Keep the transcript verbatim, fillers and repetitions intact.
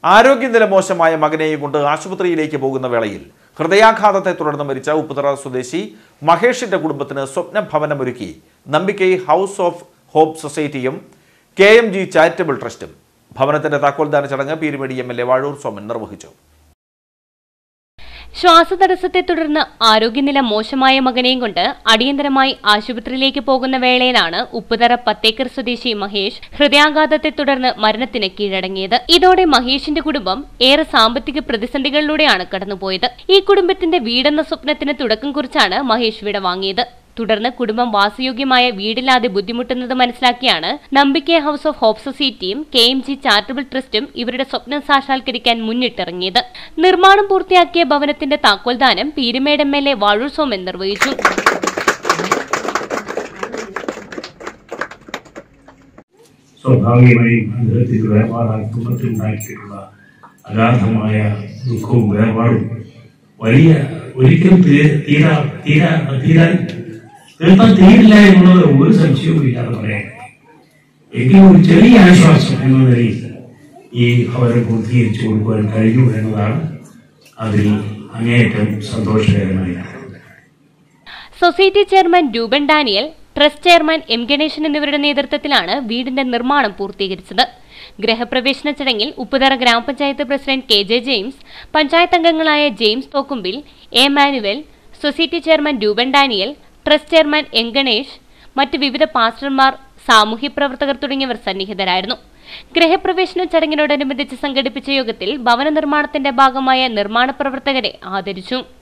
ആരോഗ്യനില മോശമായ മകനെയും കൊണ്ട് ആശുപത്രിയിലേക്ക് പോകുന്ന വേളയിൽ ഹൃദയാഘാതത്തെ തുടർന്ന് മരിച്ച ഉപ്പുതറ സ്വദേശി മഹേഷിന്റെ കുടുംബത്തിന് സ്വപ്ന ഭവനമൊരുക്കി നമ്പിക്കൈ ഹൗസ് ഓഫ് ഹോപ്പ് സൊസൈറ്റിയും കെ എം ജി ചാരിറ്റബിൾ ട്രസ്റ്റും. ഭവനത്തിന്റെ താക്കോൽദാന ചടങ്ങ് പീരുമേടി M L A Vazhoor Soman നിർവഹിച്ചു. ശ്വാസതടസ്സത്തെ തുടർന്ന് ആരോഗ്യനില മോശമായ മകനെയും കൊണ്ട് അടിയന്തരമായി ആശുപത്രിയിലേക്ക് പോകുന്ന വേളയിലാണ് ഉപ്പുതറ പത്തേക്കർ സ്വദേശി മഹേഷ് ഹൃദയാഘാതത്തെ തുടർന്ന് മരണത്തിന് കീഴടങ്ങിയത്. ഇതോടെ മഹേഷിന്റെ കുടുംബം ഏറെ സാമ്പത്തിക പ്രതിസന്ധികളിലൂടെയാണ് കടന്നുപോയത്. ഈ കുടുംബത്തിന്റെ വീടെന്ന സ്വപ്നത്തിന് തുടക്കം കുറിച്ചാണ് മഹേഷ് വിട വാങ്ങിയത്. തുടർന്ന് കുടുംബം വാസയോഗ്യമായ വീടില്ലാതെ ബുദ്ധിമുട്ടുന്നത് മനസ്സിലാക്കിയാണ് നമ്പിക്കൈ ഹൗസ് ഓഫ് ഹോപ്പ് സൊസൈറ്റിയും കെ എം ജി ചാരിറ്റബിൾ ട്രസ്റ്റും ഇവരുടെ സ്വപ്നം സാക്ഷാത്കരിക്കാൻ മുന്നിട്ടിറങ്ങിയത്. നിർമ്മാണം പൂർത്തിയാക്കിയ ഭവനത്തിന്റെ താക്കോൽദാനം Peerumedu M L A Vazhoor Soman നിർവഹിച്ചു. സ്വാഭാവികമായും അദ്ദേഹത്തിന് വേർപാടാൻ കുടുംബത്തിലുണ്ടാക്കിയിട്ടുള്ള അഗാധമായ ദുഃഖവും വേർപാടും വലിയ ഒരിക്കലും തീരാ തീരാ തീരാൻ തീർത്താൻ തീരില്ല എന്നുള്ളത് ഒരു സംശയവും ഇല്ലാതെ പറയാൻ. എങ്കിലും ഒരു ചെറിയ ആശ്വാസം എന്ന നിലയിൽ ഈ ഭവനം പൂർത്തീകരിച്ചു കൊടുക്കുവാൻ കഴിഞ്ഞു എന്നതാണ് അതിൽ അങ്ങേയറ്റം സന്തോഷകരമായ. Society chairman Roopan Daniel, trust chairman M Ganesan എന്നിവരുടെ നേതൃത്വത്തിലാണ് വീടിന്റെ നിർമ്മാണം പൂർത്തീകരിച്ചത്. ഗൃഹപ്രവേശന ചടങ്ങിൽ ഉപ്പുതറ ഗ്രാമപഞ്ചായത്ത് president K J James, panchayat അംഗങ്ങളായ James Thokkumpil, A Manuel, society chairman Roopan Daniel, trust chairman M Ganesh, മറ്റ് വിവിധ പാസ്റ്റർമാർ, സാമൂഹ്യ പ്രവർത്തകർ തുടങ്ങിയവർ സന്നിഹിതരായിരുന്നു. ഗൃഹപ്രവേശന ചടങ്ങിനോടനുബന്ധിച്ച് സംഘടിപ്പിച്ച യോഗത്തിൽ ഭവന നിർമ്മാണത്തിന്റെ ഭാഗമായ നിർമ്മാണ പ്രവർത്തകരെ ആദരിച്ചു.